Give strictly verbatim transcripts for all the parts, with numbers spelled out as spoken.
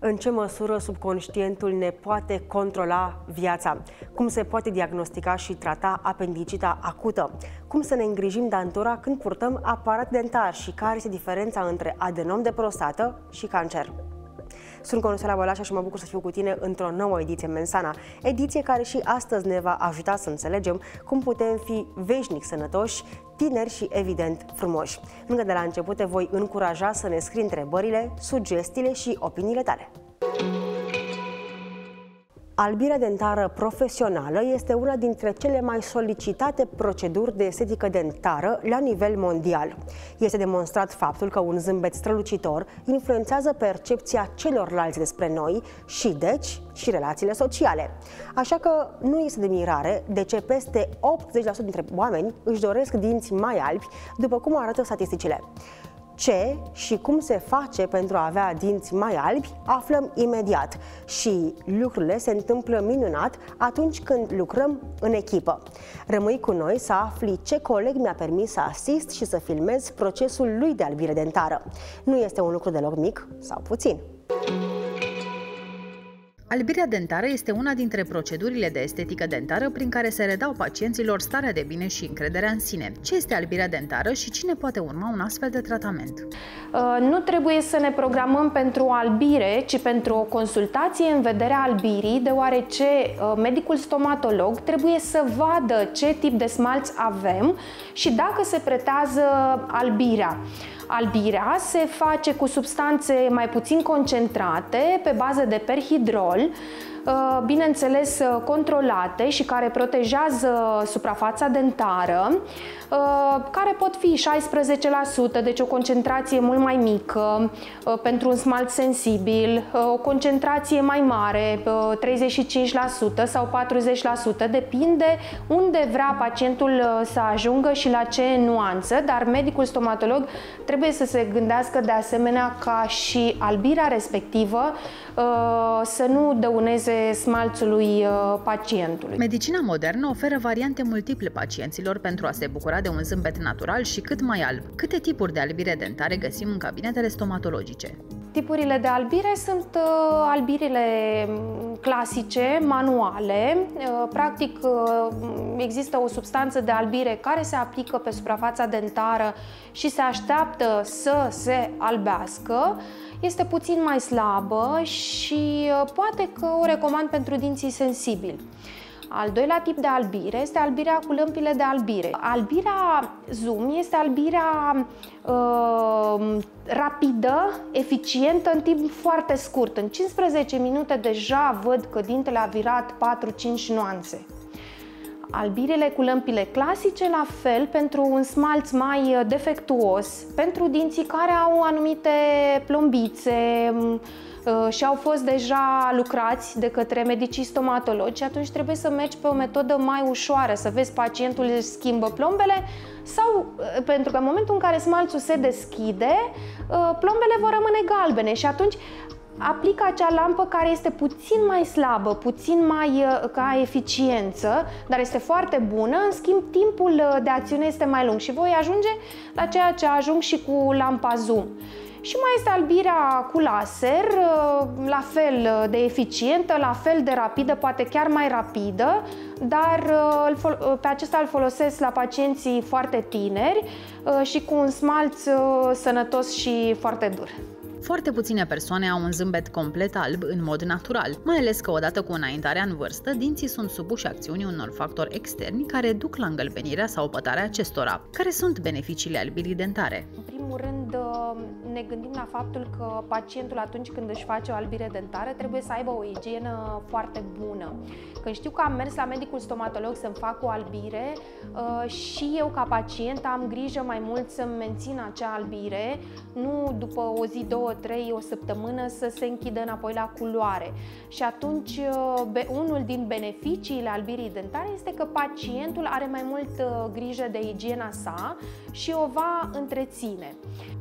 În ce măsură subconștientul ne poate controla viața? Cum se poate diagnostica și trata apendicita acută? Cum să ne îngrijim dantura când purtăm aparat dentar și care este diferența între adenom de prostată și cancer? Sunt Consuela Bălașa și mă bucur să fiu cu tine într-o nouă ediție Mensana, ediție care și astăzi ne va ajuta să înțelegem cum putem fi veșnic sănătoși, tineri și, evident, frumoși. Încă de la început te voi încuraja să ne scrii întrebările, sugestiile și opiniile tale. Albirea dentară profesională este una dintre cele mai solicitate proceduri de estetică dentară la nivel mondial. Este demonstrat faptul că un zâmbet strălucitor influențează percepția celorlalți despre noi și, deci, și relațiile sociale. Așa că nu este de mirare de ce peste optzeci la sută dintre oameni își doresc dinți mai albi, după cum arată statisticile. Ce și cum se face pentru a avea dinți mai albi, aflăm imediat. Și lucrurile se întâmplă minunat atunci când lucrăm în echipă. Rămâi cu noi să afli ce coleg mi-a permis să asist și să filmez procesul lui de albire dentară. Nu este un lucru deloc mic sau puțin. Albirea dentară este una dintre procedurile de estetică dentară prin care se redau pacienților starea de bine și încrederea în sine. Ce este albirea dentară și cine poate urma un astfel de tratament? Nu trebuie să ne programăm pentru o albire, ci pentru o consultație în vederea albirii, deoarece medicul stomatolog trebuie să vadă ce tip de smalț avem și dacă se pretează albirea. Albirea se face cu substanțe mai puțin concentrate, pe bază de perhidrol, bineînțeles controlate și care protejează suprafața dentară, care pot fi șaisprezece la sută, deci o concentrație mult mai mică pentru un smalț sensibil, o concentrație mai mare, treizeci și cinci la sută sau patruzeci la sută, depinde unde vrea pacientul să ajungă și la ce nuanță, dar medicul stomatolog trebuie să se gândească de asemenea ca și albirea respectivă să nu dăuneze smalțului pacientului. Medicina modernă oferă variante multiple pacienților pentru a se bucura de un zâmbet natural și cât mai alb. Câte tipuri de albire dentare găsim în cabinetele stomatologice? Tipurile de albire sunt uh, albirile clasice, manuale. Uh, practic uh, există o substanță de albire care se aplică pe suprafața dentară și se așteaptă să se albească. Este puțin mai slabă și uh, poate că o recomand pentru dinții sensibili. Al doilea tip de albire este albirea cu lămpile de albire. Albirea Zoom este albirea uh, rapidă, eficientă, în timp foarte scurt. În cincisprezece minute deja văd că dintele a virat patru cinci nuanțe. Albirile cu lămpile clasice, la fel, pentru un smalț mai defectuos, pentru dinții care au anumite plombițe și au fost deja lucrați de către medicii stomatologi, atunci trebuie să mergi pe o metodă mai ușoară, să vezi pacientul își schimbă plombele sau, pentru că în momentul în care smalțul se deschide, plombele vor rămâne galbene și atunci aplică acea lampă care este puțin mai slabă, puțin mai ca eficiență, dar este foarte bună, în schimb timpul de acțiune este mai lung și voi ajunge la ceea ce ajung și cu lampa Zoom. Și mai este albirea cu laser, la fel de eficientă, la fel de rapidă, poate chiar mai rapidă, dar pe acesta îl folosesc la pacienții foarte tineri și cu un smalț sănătos și foarte dur. Foarte puține persoane au un zâmbet complet alb în mod natural, mai ales că odată cu înaintarea în vârstă, dinții sunt supuși acțiunii unor factori externi care duc la îngălbenirea sau pătarea acestora. Care sunt beneficiile albirii dentare? În primul rând, ne gândim la faptul că pacientul, atunci când își face o albire dentară, trebuie să aibă o igienă foarte bună. Când știu că am mers la medicul stomatolog să-mi fac o albire, și eu ca pacient am grijă mai mult să-mi mențin acea albire, nu după o zi, două, trei, o săptămână să se închidă înapoi la culoare. Și atunci unul din beneficiile albirii dentare este că pacientul are mai mult grijă de igiena sa și o va întreține.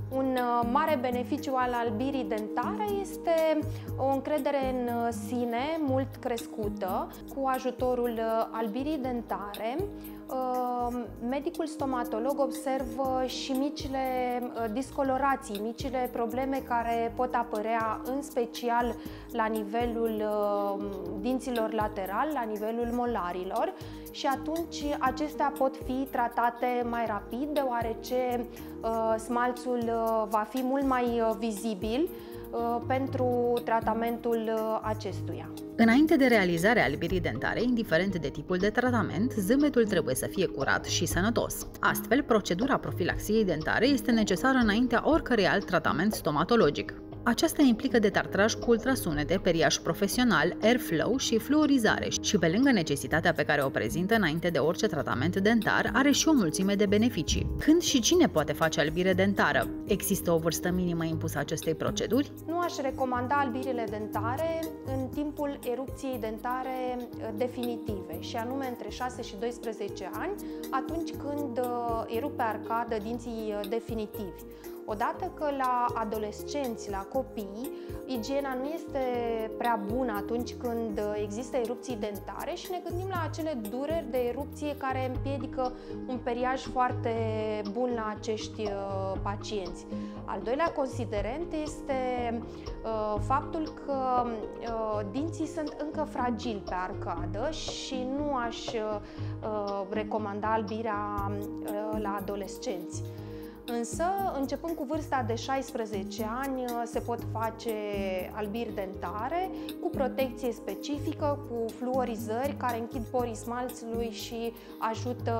Un mare beneficiu al albirii dentare este o încredere în sine mult crescută. Cu ajutorul albirii dentare, medicul stomatolog observă și micile discolorații, micile probleme care pot apărea în special la nivelul dinților laterali, la nivelul molarilor, și atunci acestea pot fi tratate mai rapid, deoarece smalțul va fi mult mai vizibil pentru tratamentul acestuia. Înainte de realizarea albirii dentare, indiferent de tipul de tratament, zâmbetul trebuie să fie curat și sănătos. Astfel, procedura profilaxiei dentare este necesară înaintea oricărui alt tratament stomatologic. Aceasta implică detartraj cu ultrasunete, periaș profesional, airflow și fluorizare și, pe lângă necesitatea pe care o prezintă înainte de orice tratament dentar, are și o mulțime de beneficii. Când și cine poate face albire dentară? Există o vârstă minimă impusă acestei proceduri? Nu aș recomanda albirile dentare în timpul erupției dentare definitive, și anume între șase și doisprezece ani, atunci când erupe arcadă dinții definitivi. Odată că la adolescenți, la copii, igiena nu este prea bună atunci când există erupții dentare și ne gândim la acele dureri de erupție care împiedică un periaj foarte bun la acești pacienți. Al doilea considerent este uh, faptul că uh, dinții sunt încă fragili pe arcadă și nu aș uh, recomanda albirea uh, la adolescenți. Însă, începând cu vârsta de șaisprezece ani, se pot face albiri dentare cu protecție specifică, cu fluorizări care închid porii smalțului și ajută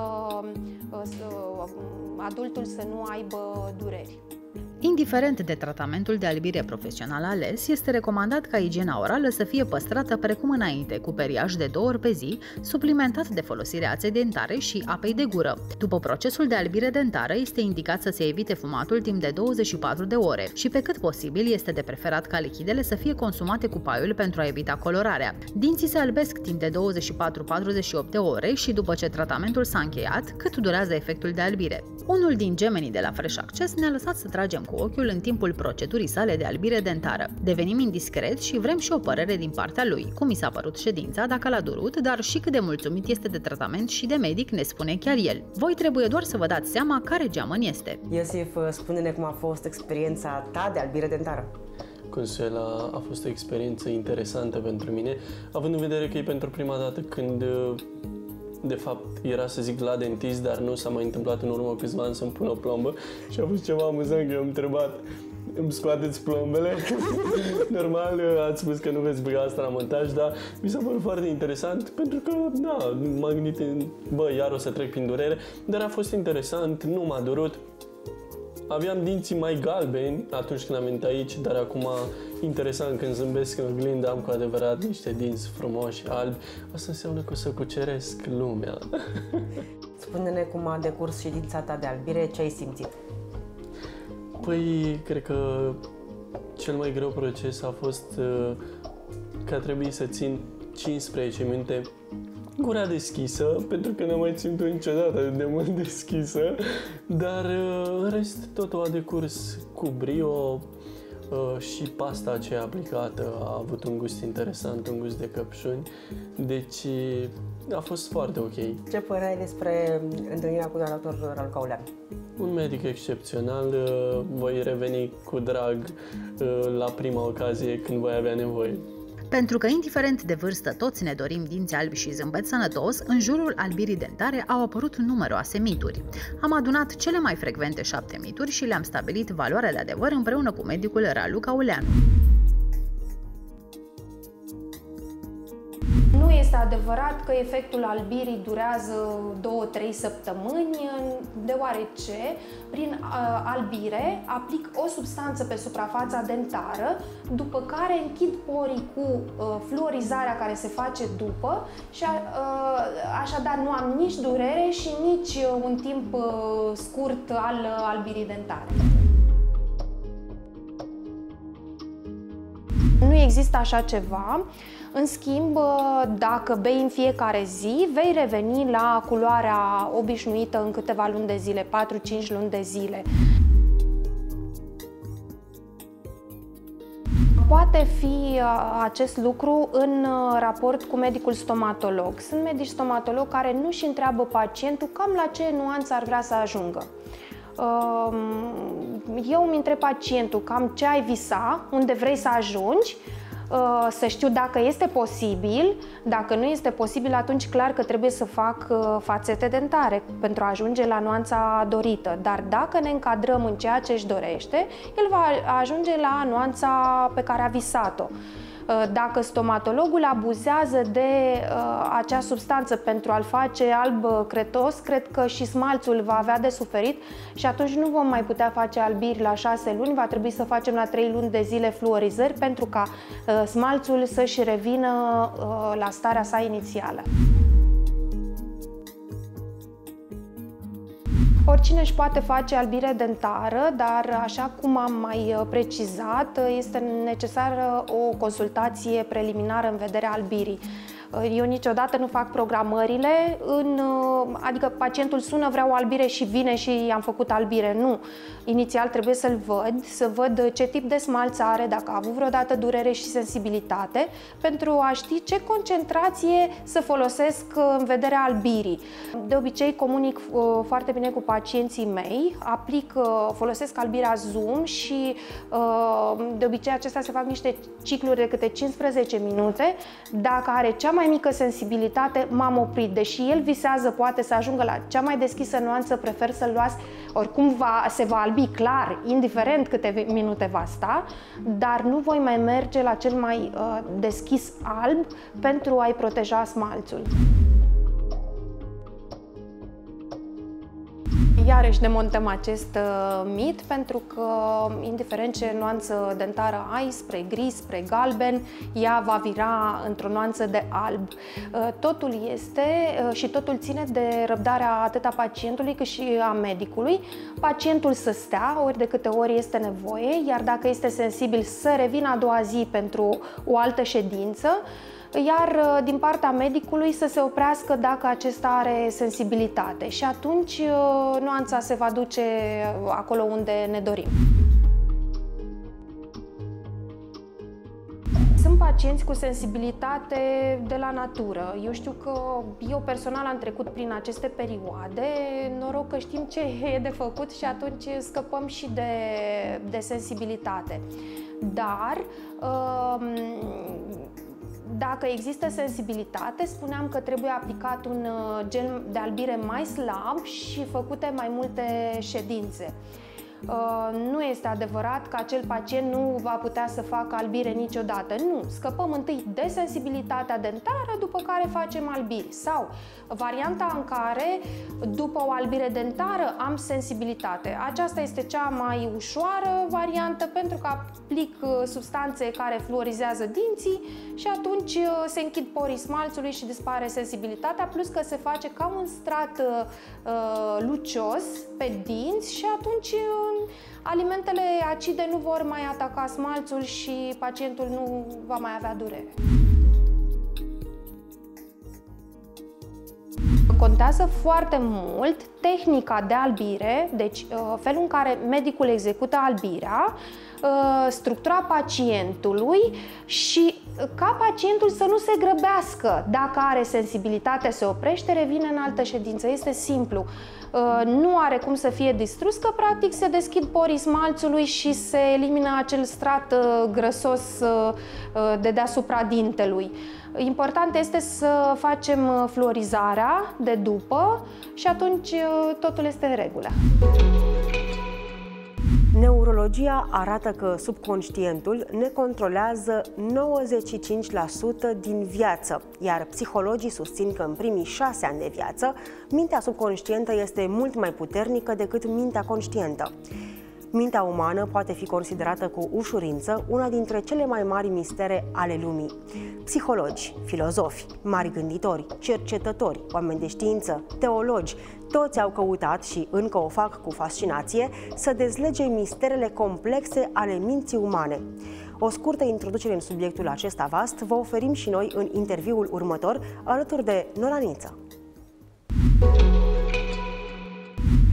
adultul să nu aibă dureri. Indiferent de tratamentul de albire profesional ales, este recomandat ca igiena orală să fie păstrată precum înainte, cu periaș de două ori pe zi, suplimentat de folosirea aței dentare și apei de gură. După procesul de albire dentară, este indicat să se evite fumatul timp de douăzeci și patru de ore și, pe cât posibil, este de preferat ca lichidele să fie consumate cu paiul pentru a evita colorarea. Dinții se albesc timp de douăzeci și patru - patruzeci și opt de ore și, după ce tratamentul s-a încheiat, cât durează efectul de albire. Unul din gemenii de la Fresh Access ne-a lăsat să tragem cu ochiul în timpul procedurii sale de albire dentară. Devenim indiscreți și vrem și o părere din partea lui, cum i s-a părut ședința, dacă l-a durut, dar și cât de mulțumit este de tratament și de medic, ne spune chiar el. Voi trebuie doar să vă dați seama care geamăn este. Iosif, spune-ne cum a fost experiența ta de albire dentară. Consuela, a fost o experiență interesantă pentru mine, având în vedere că e pentru prima dată când, de fapt, era să zic la dentist, dar nu s-a mai întâmplat în urmă câțiva ani să-mi pun o plombă și a fost ceva amuzant că eu am întrebat: îmi scoateți plombele? Normal, ați spus că nu veți băga asta la montaj, dar mi s-a părut foarte interesant pentru că, da, m-am gândit, bă, iar o să trec prin durere, dar a fost interesant, nu m-a durut. Aveam dinții mai galbeni atunci când am venit aici, dar acum, interesant, când zâmbesc în oglindă, am cu adevărat niște dinți frumoși, albi. Asta înseamnă că o să cuceresc lumea. Spune-ne cum a decurs ședința ta de albire, ce ai simțit? Păi, cred că cel mai greu proces a fost că a trebuit să țin cincisprezece minute gura deschisă, pentru că n-am mai ținut-o niciodată de mult deschisă, dar în rest totul a decurs cu brio și pasta aceea aplicată a avut un gust interesant, un gust de căpșuni, deci a fost foarte ok. Ce părere ai despre întâlnirea cu doctor Raluca Ulean? Un medic excepțional, voi reveni cu drag la prima ocazie când voi avea nevoie. Pentru că, indiferent de vârstă, toți ne dorim dinți albi și zâmbet sănătos, în jurul albirii dentare au apărut numeroase mituri. Am adunat cele mai frecvente șapte mituri și le-am stabilit valoarea de adevăr împreună cu medicul Raluca Ulean. Nu este adevărat că efectul albirii durează două trei săptămâni, deoarece prin albire aplic o substanță pe suprafața dentară, după care închid porii cu fluorizarea care se face după și așadar nu am nici durere și nici un timp scurt al albirii dentare. Nu există așa ceva. În schimb, dacă bei în fiecare zi, vei reveni la culoarea obișnuită în câteva luni de zile, patru cinci luni de zile. Poate fi acest lucru în raport cu medicul stomatolog. Sunt medici stomatolog care nu-și întreabă pacientul cam la ce nuanță ar vrea să ajungă. Eu îmi întreb pacientul cam ce ai visa, unde vrei să ajungi, să știu dacă este posibil. Dacă nu este posibil, atunci clar că trebuie să fac fațete dentare pentru a ajunge la nuanța dorită. Dar dacă ne încadrăm în ceea ce își dorește, el va ajunge la nuanța pe care a visat-o. Dacă stomatologul abuzează de uh, acea substanță pentru a-l face alb cretos, cred că și smalțul va avea de suferit și atunci nu vom mai putea face albiri la șase luni, va trebui să facem la trei luni de zile fluorizări pentru ca uh, smalțul să-și revină uh, la starea sa inițială. Oricine își poate face albire dentară, dar așa cum am mai precizat, este necesară o consultație preliminară în vederea albirii. Eu niciodată nu fac programările, în, adică pacientul sună, vreau o albire și vine și am făcut albire. Nu. Inițial trebuie să-l văd, să văd ce tip de smalț are, dacă a avut vreodată durere și sensibilitate, pentru a ști ce concentrație să folosesc în vederea albirii. De obicei comunic foarte bine cu pacienții mei, aplic, folosesc albirea Zoom și de obicei acestea se fac niște cicluri de câte cincisprezece minute. Dacă are cea mai mică sensibilitate, m-am oprit. Deși el visează poate să ajungă la cea mai deschisă nuanță, prefer să-l luați. Oricum va, se va albi clar, indiferent câte minute va sta, dar nu voi mai merge la cel mai uh, deschis alb pentru a-i proteja smalțul. Iarăși demontăm acest uh, mit, pentru că indiferent ce nuanță dentară ai, spre gri, spre galben, ea va vira într-o nuanță de alb. Uh, totul este uh, și totul ține de răbdarea atât a pacientului cât și a medicului. Pacientul să stea ori de câte ori este nevoie, iar dacă este sensibil să revină a doua zi pentru o altă ședință, iar din partea medicului să se oprească dacă acesta are sensibilitate și atunci nuanța se va duce acolo unde ne dorim. Sunt pacienți cu sensibilitate de la natură. Eu știu că eu personal am trecut prin aceste perioade, noroc că știm ce e de făcut și atunci scăpăm și de, de sensibilitate. Dar dacă există sensibilitate, spuneam că trebuie aplicat un gel de albire mai slab și făcute mai multe ședințe. Nu este adevărat că acel pacient nu va putea să facă albire niciodată. Nu, scăpăm întâi de sensibilitatea dentară, după care facem albiri. Sau varianta în care, după o albire dentară, am sensibilitate. Aceasta este cea mai ușoară variantă, pentru că aplic substanțe care fluorizează dinții și atunci se închid porii smalțului și dispare sensibilitatea, plus că se face ca un strat uh, lucios pe dinți și atunci alimentele acide nu vor mai ataca smalțul și pacientul nu va mai avea durere. Contează foarte mult tehnica de albire, deci felul în care medicul execută albirea, structura pacientului și ca pacientul să nu se grăbească. Dacă are sensibilitate, se oprește, revine în altă ședință. Este simplu. Nu are cum să fie distrus, că practic se deschid porii smalțului și se elimină acel strat grăsos de deasupra dintelui. Important este să facem fluorizarea de după și atunci totul este în regulă. Neurologia arată că subconștientul ne controlează nouăzeci și cinci la sută din viață, iar psihologii susțin că în primii șase ani de viață, mintea subconștientă este mult mai puternică decât mintea conștientă. Mintea umană poate fi considerată cu ușurință una dintre cele mai mari mistere ale lumii. Psihologi, filozofi, mari gânditori, cercetători, oameni de știință, teologi, toți au căutat și încă o fac cu fascinație să dezlege misterele complexe ale minții umane. O scurtă introducere în subiectul acesta vast vă oferim și noi în interviul următor, alături de Nora Niță.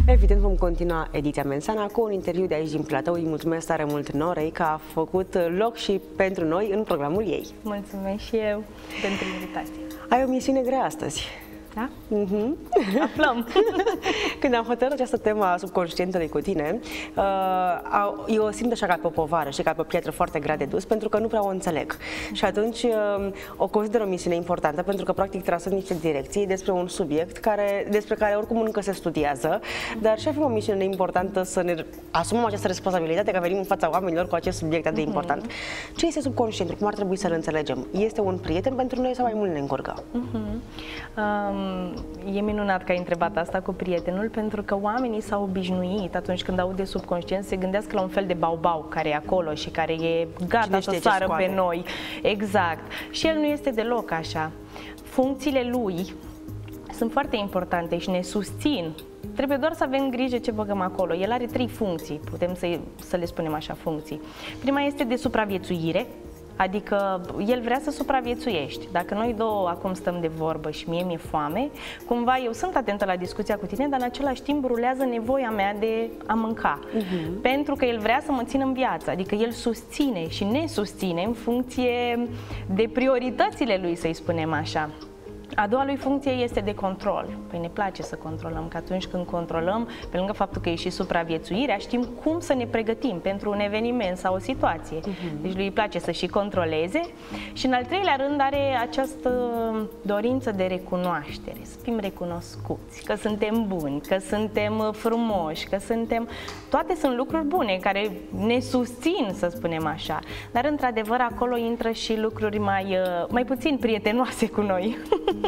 Evident vom continua ediția Mensana cu un interviu de aici din platou. Îi mulțumesc tare mult Norei că a făcut loc și pentru noi în programul ei. Mulțumesc și eu pentru invitație. Ai o misiune grea astăzi. Da? Mm-hmm. Aflăm. Când am hotărât această temă a subconștientului cu tine, uh, eu o simt așa ca pe o povară și ca pe o piatră foarte grea de dus, pentru că nu prea o înțeleg. Și atunci uh, o consider o misiune importantă, pentru că practic trasăm niște direcții despre un subiect care, despre care oricum încă se studiază, dar și avem o misiune importantă să ne asumăm această responsabilitate, că venim în fața oamenilor cu acest subiect atât de important. Mm-hmm. Ce este subconștientul? Cum ar trebui să-l înțelegem? Este un prieten pentru noi sau mai mult ne încurcă? Mm-hmm. um... E minunat că ai întrebat asta cu prietenul, pentru că oamenii s-au obișnuit atunci când aud de subconștient să se gândească la un fel de bau-bau care e acolo și care e gata să sară pe noi. Exact. Și el nu este deloc așa. Funcțiile lui sunt foarte importante și ne susțin. Trebuie doar să avem grijă ce băgăm acolo. El are trei funcții, putem să, să le spunem așa, funcții. Prima este de supraviețuire. Adică el vrea să supraviețuiești. Dacă noi două acum stăm de vorbă și mie mi-e foame, cumva eu sunt atentă la discuția cu tine, dar în același timp rulează nevoia mea de a mânca. Uh-huh. Pentru că el vrea să mă țină în viață. Adică el susține și ne susține în funcție de prioritățile lui, să-i spunem așa. A doua lui funcție este de control. Păi ne place să controlăm, că atunci când controlăm, pe lângă faptul că e și supraviețuirea, știm cum să ne pregătim pentru un eveniment sau o situație. Uh-huh. Deci lui îi place să și controleze. Și în al treilea rând are această dorință de recunoaștere, să fim recunoscuți, că suntem buni, că suntem frumoși, că suntem... Toate sunt lucruri bune care ne susțin, să spunem așa. Dar într-adevăr acolo intră și lucruri mai, mai puțin prietenoase cu noi.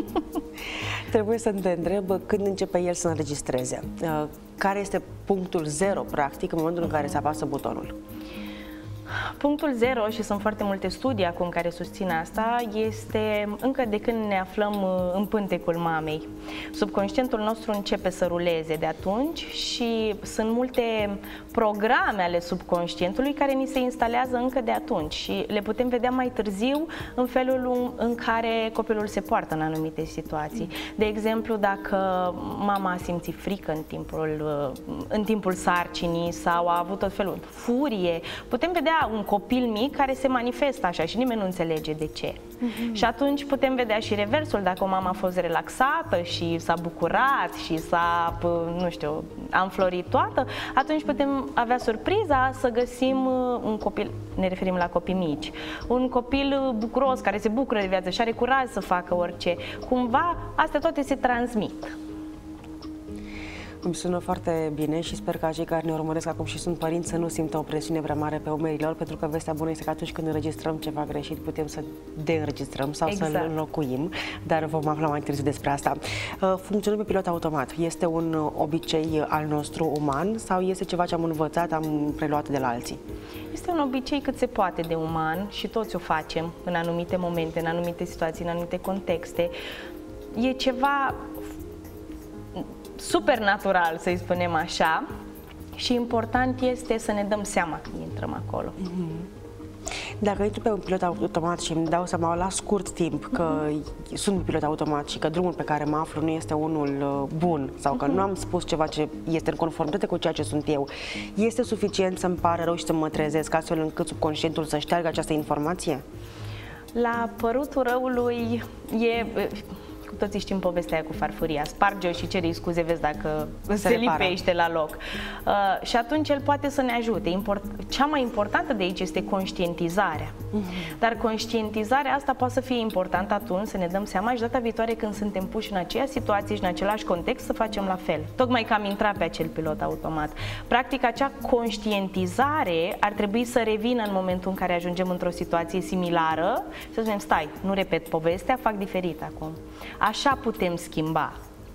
Trebuie să te întreb când începe el să înregistreze. Care este punctul zero, practic, în momentul în care se apasă butonul? Punctul zero, și sunt foarte multe studii acum care susțin asta, este încă de când ne aflăm în pântecul mamei. Subconștientul nostru începe să ruleze de atunci și sunt multe programe ale subconștientului care ni se instalează încă de atunci și le putem vedea mai târziu în felul în care copilul se poartă în anumite situații. De exemplu, dacă mama a simțit frică în timpul, în timpul sarcinii sau a avut tot felul de furie, putem vedea un copil mic care se manifestă așa și nimeni nu înțelege de ce. Mm-hmm. Și atunci putem vedea și reversul, dacă o mamă a fost relaxată și s-a bucurat și s-a, nu știu, a înflorit toată, atunci putem avea surpriza să găsim un copil, ne referim la copii mici, un copil bucuros care se bucură de viață și are curaj să facă orice. Cumva, astea toate se transmit. Îmi sună foarte bine și sper că cei care ne urmăresc acum și sunt părinți să nu simtă o presiune prea mare pe umerii lor, pentru că vestea bună este că atunci când înregistrăm ceva greșit putem să deînregistrăm sau exact. Să-l înlocuim, dar vom afla mai târziu despre asta. Funcționăm pe pilot automat. Este un obicei al nostru uman sau este ceva ce am învățat, am preluat de la alții? Este un obicei cât se poate de uman și toți o facem în anumite momente, în anumite situații, în anumite contexte. E ceva supernatural, să-i spunem așa, și important este să ne dăm seama când intrăm acolo. Mm-hmm. Dacă intru pe un pilot automat și îmi dau seama la scurt timp că mm-hmm. sunt un pilot automat și că drumul pe care mă aflu nu este unul bun sau că mm-hmm. nu am spus ceva ce este în conformitate cu ceea ce sunt eu, este suficient să-mi pară rău și să mă trezesc astfel încât subconștientul să șteargă această informație? La părutul răului e... Cu toții știm povestea aia cu farfuria. Sparge-o și cere scuze, vezi dacă se, se lipește la loc. Uh, și atunci el poate să ne ajute. Import... Cea mai importantă de aici este conștientizarea. Uh-huh. Dar conștientizarea asta poate să fie importantă atunci, să ne dăm seama și data viitoare când suntem puși în aceeași situație și în același context să facem la fel. Tocmai că am intrat pe acel pilot automat. Practic, acea conștientizare ar trebui să revină în momentul în care ajungem într-o situație similară și să spunem, stai, nu repet povestea, fac diferit acum. Așa putem schimba.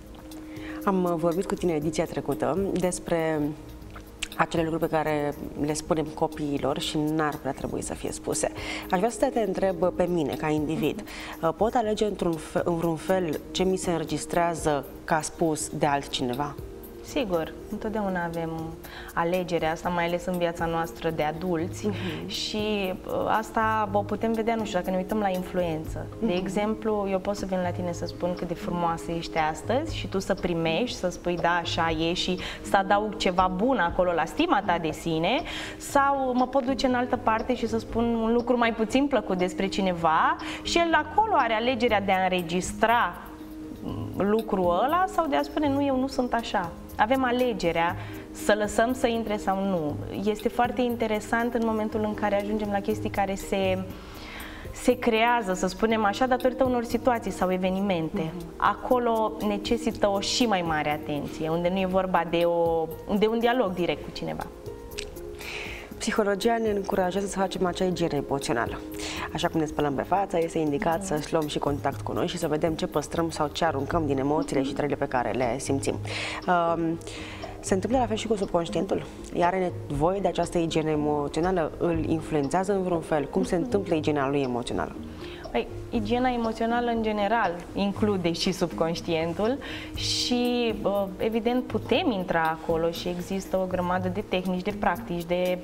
Am vorbit cu tine ediția trecută despre acele lucruri pe care le spunem copiilor și n-ar prea trebui să fie spuse. Aș vrea să te întreb pe mine, ca individ. Pot alege într-un fel, într-un fel ce mi se înregistrează ca spus de altcineva? Sigur, întotdeauna avem alegerea asta, mai ales în viața noastră de adulți uh-huh. și asta o putem vedea, nu știu, dacă ne uităm la influență. Uh-huh. De exemplu, eu pot să vin la tine să spun cât de frumoasă ești astăzi și tu să primești, să spui da, așa e și să adaug ceva bun acolo la stima ta de sine, sau mă pot duce în altă parte și să spun un lucru mai puțin plăcut despre cineva și el acolo are alegerea de a înregistra lucrul ăla sau de a spune nu, eu nu sunt așa. Avem alegerea să lăsăm să intre sau nu. Este foarte interesant în momentul în care ajungem la chestii care se, se creează, să spunem așa, datorită unor situații sau evenimente. Uh-huh. Acolo necesită o și mai mare atenție, unde nu e vorba de, o, de un dialog direct cu cineva. Psihologia ne încurajează să facem acea igienă emoțională. Așa cum ne spălăm pe față, este indicat mm-hmm. să luăm și contact cu noi și să vedem ce păstrăm sau ce aruncăm din emoțiile și trăirile pe care le simțim. Um, se întâmplă la fel și cu subconștientul? Iar are nevoie de această igienă emoțională? Îl influențează în vreun fel? Cum se întâmplă igiena lui emoțională? Păi, igiena emoțională în general include și subconștientul și evident putem intra acolo și există o grămadă de tehnici, de practici, de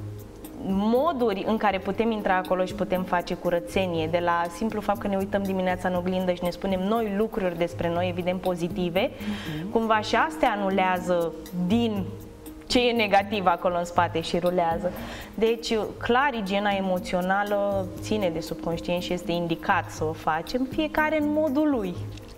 moduri în care putem intra acolo și putem face curățenie, de la simplu fapt că ne uităm dimineața în oglindă și ne spunem noi lucruri despre noi, evident pozitive, uh-huh. cumva și astea anulează din ce e negativ acolo în spate și rulează. Deci, clar, igiena emoțională ține de subconștient și este indicat să o facem, fiecare în modul lui.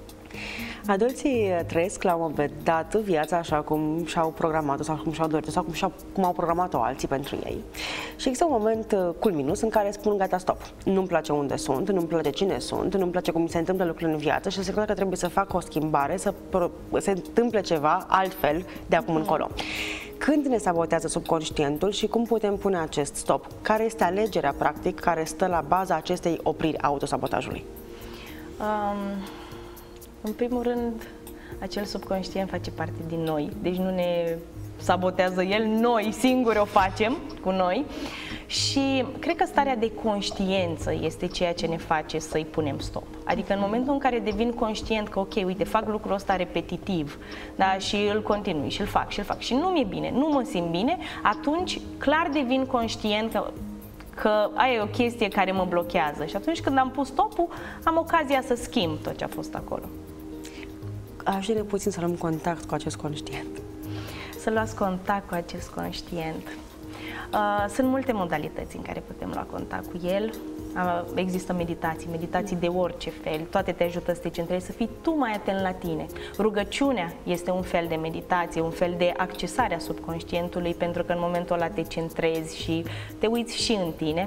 Adulții trăiesc la un moment dat viața așa cum și-au programat-o sau cum și-au dorit-o sau cum, și-au, cum au programat-o alții pentru ei. Și există un moment culminus în care spun gata, stop, nu-mi place unde sunt, nu-mi place cine sunt, nu-mi place cum mi se întâmplă lucrurile în viață și se că trebuie să fac o schimbare, să se întâmple ceva altfel de acum încolo. Când ne sabotează subconștientul și cum putem pune acest stop? Care este alegerea, practic, care stă la baza acestei opriri a autosabotajului? Um, în primul rând, acel subconștient face parte din noi, deci nu ne sabotează el, noi singuri o facem cu noi și cred că starea de conștiență este ceea ce ne face să-i punem stop. Adică în momentul în care devin conștient că ok, uite, fac lucrul ăsta repetitiv, da, și îl continui și îl fac și îl fac și nu mi-e bine, nu mă simt bine, atunci clar devin conștient că că aia e o chestie care mă blochează și atunci când am pus stopul, am ocazia să schimb tot ce a fost acolo. Ajută-ne puțin să luăm contact cu acest conștient. Să luați contact cu acest conștient. Uh, sunt multe modalități în care putem lua contact cu el. Uh, există meditații, meditații de orice fel, toate te ajută să te centrezi, să fii tu mai atent la tine. Rugăciunea este un fel de meditație, un fel de accesare a subconștientului, pentru că în momentul ăla te centrezi și te uiți și în tine.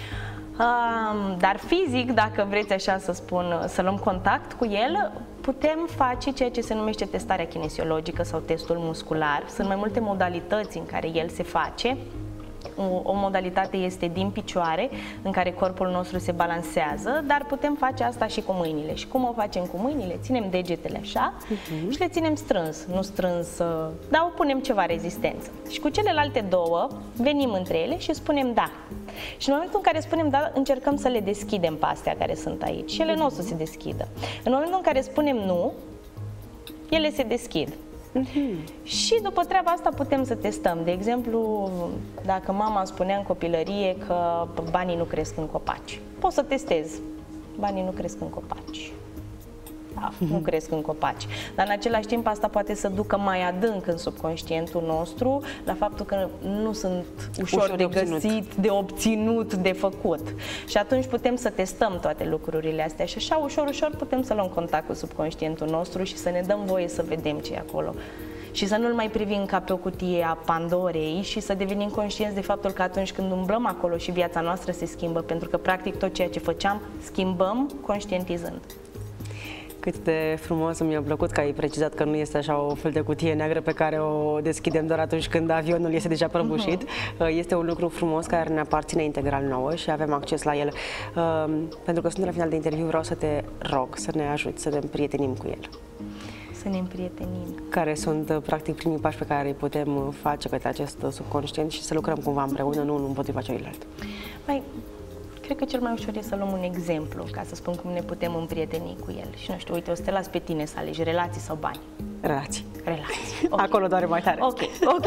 Uh, dar fizic, dacă vreți așa să spun, să luăm contact cu el, putem face ceea ce se numește testarea kinesiologică sau testul muscular. Sunt mai multe modalități în care el se face. O, o modalitate este din picioare, în care corpul nostru se balansează, dar putem face asta și cu mâinile. Și cum o facem cu mâinile? Ținem degetele așa uh-huh. și le ținem strâns, nu strâns, dar o punem ceva rezistență. Și cu celelalte două venim între ele și spunem da. Și în momentul în care spunem da, încercăm să le deschidem pe astea care sunt aici și ele nu o să se deschidă. În momentul în care spunem nu, ele se deschid. Uh-huh. Și după treaba asta putem să testăm. De exemplu, dacă mama spunea în copilărie că banii nu cresc în copaci, poți să testezi. Banii nu cresc în copaci. Da, uh-huh. Nu cresc în copaci. Dar în același timp asta poate să ducă mai adânc în subconștientul nostru la faptul că nu sunt ușor, ușor de găsit, obținut. de obținut, de făcut. Și atunci putem să testăm toate lucrurile astea și așa ușor, ușor putem să luăm contact cu subconștientul nostru și să ne dăm voie să vedem ce e acolo. Și să nu-l mai privim ca pe o cutie a Pandorei și să devenim conștienți de faptul că atunci când umblăm acolo și viața noastră se schimbă, pentru că practic tot ceea ce făceam schimbăm conștientizând. Cât de frumos mi-a plăcut că ai precizat că nu este așa o fel de cutie neagră pe care o deschidem doar atunci când avionul este deja prăbușit. Uh-huh. Este un lucru frumos care ne aparține integral nouă și avem acces la el. Uh, pentru că sunt la final de interviu, vreau să te rog să ne ajuți să ne împrietenim cu el. Să ne împrietenim. Care sunt, practic, primii pași pe care îi putem face către acest subconștient și să lucrăm cumva împreună, nu unul împotriva celuilalt. Mai cred că cel mai ușor e să luăm un exemplu, ca să spun cum ne putem împrieteni cu el. Și nu știu, uite, o să te las pe tine să alegi relații sau bani. Relații. Relații. Okay. Acolo doare mai tare. Ok, ok.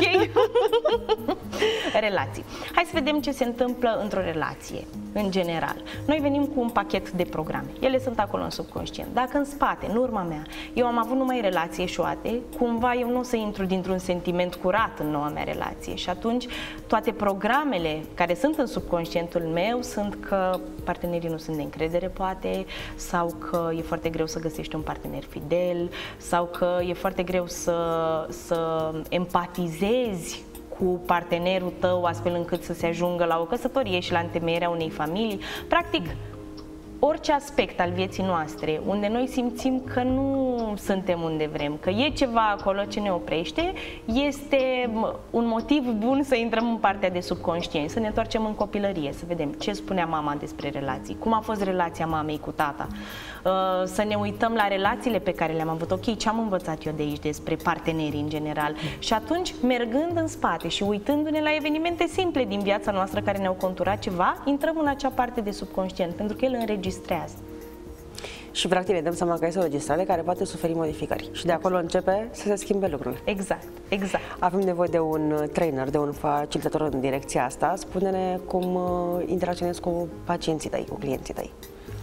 Relații. Hai să vedem ce se întâmplă într-o relație, în general. Noi venim cu un pachet de programe. Ele sunt acolo în subconștient. Dacă în spate, în urma mea, eu am avut numai relații eșuate, cumva eu nu o să intru dintr-un sentiment curat în noua mea relație. Și atunci toate programele care sunt în subconștientul meu sunt că partenerii nu sunt de încredere, poate, sau că e foarte greu să găsești un partener fidel, sau că e foarte greu să, să empatizezi cu partenerul tău astfel încât să se ajungă la o căsătorie și la întemeierea unei familii. Practic, orice aspect al vieții noastre unde noi simțim că nu suntem unde vrem, că e ceva acolo ce ne oprește, este un motiv bun să intrăm în partea de subconștient, să ne întoarcem în copilărie, să vedem ce spunea mama despre relații, cum a fost relația mamei cu tata, să ne uităm la relațiile pe care le-am avut, ok, ce am învățat eu de aici despre parteneri în general. Și atunci, mergând în spate și uitându-ne la evenimente simple din viața noastră care ne-au conturat ceva, intrăm în acea parte de subconștient, pentru că el înregistrează. Și practic ne dăm seama că este o înregistrare care poate suferi modificări. Și de acolo începe să se schimbe lucrurile. Exact, exact. Avem nevoie de un trainer, de un facilitator în direcția asta. Spune-ne cum interacționezi cu pacienții tăi, cu clienții tăi.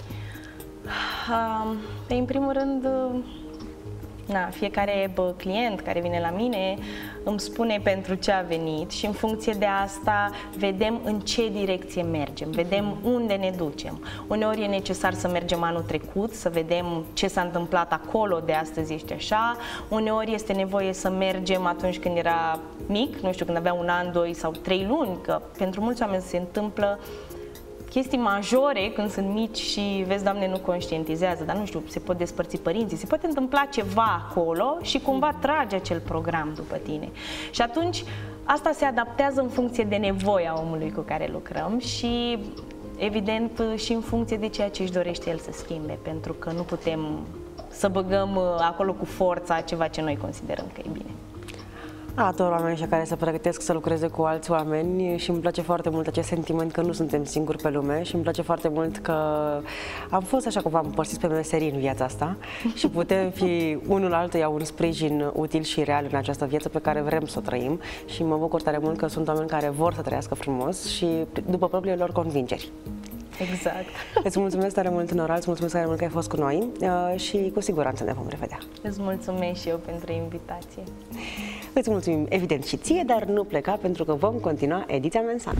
Uh, în primul rând, na, fiecare bă, client care vine la mine îmi spune pentru ce a venit și în funcție de asta vedem în ce direcție mergem, vedem unde ne ducem. Uneori e necesar să mergem anul trecut, să vedem ce s-a întâmplat acolo, de astăzi ești așa. Uneori este nevoie să mergem atunci când era mic, nu știu, când avea un an, doi sau trei luni, că pentru mulți oameni se întâmplă chestii majore când sunt mici și vezi, Doamne, nu conștientizează, dar nu știu, se pot despărți părinții, se poate întâmpla ceva acolo și cumva trage acel program după tine. Și atunci asta se adaptează în funcție de nevoia omului cu care lucrăm și evident și în funcție de ceea ce își dorește el să schimbe, pentru că nu putem să băgăm acolo cu forța ceva ce noi considerăm că e bine. Ador oameni și care se pregătesc să lucreze cu alți oameni și îmi place foarte mult acest sentiment că nu suntem singuri pe lume și îmi place foarte mult că am fost așa cumva împărțiți pe meserii în viața asta și putem fi unul altuia un sprijin util și real în această viață pe care vrem să o trăim și mă bucur tare mult că sunt oameni care vor să trăiască frumos și după propriile lor convingeri. Exact. Îți mulțumesc tare mult, Nora, îți mulțumesc tare mult că ai fost cu noi și cu siguranță ne vom revedea. Îți mulțumesc și eu pentru invitație. Îți mulțumim evident și ție, dar nu pleca pentru că vom continua ediția Mensana.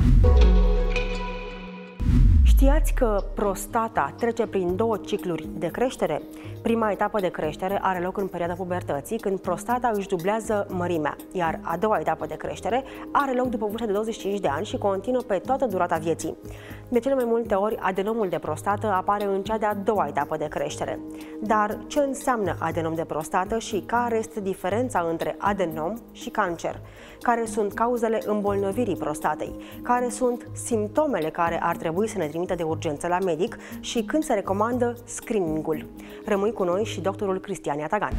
Știați că prostata trece prin două cicluri de creștere? Prima etapă de creștere are loc în perioada pubertății, când prostata își dublează mărimea, iar a doua etapă de creștere are loc după vârsta de douăzeci și cinci de ani și continuă pe toată durata vieții. De cele mai multe ori, adenomul de prostată apare în cea de-a doua etapă de creștere. Dar ce înseamnă adenom de prostată și care este diferența între adenom și cancer? Care sunt cauzele îmbolnăvirii prostatei? Care sunt simptomele care ar trebui să ne trimită de urgență la medic și când se recomandă screening-ul? Rămâi cu noi și doctorul Cristian Iatagan.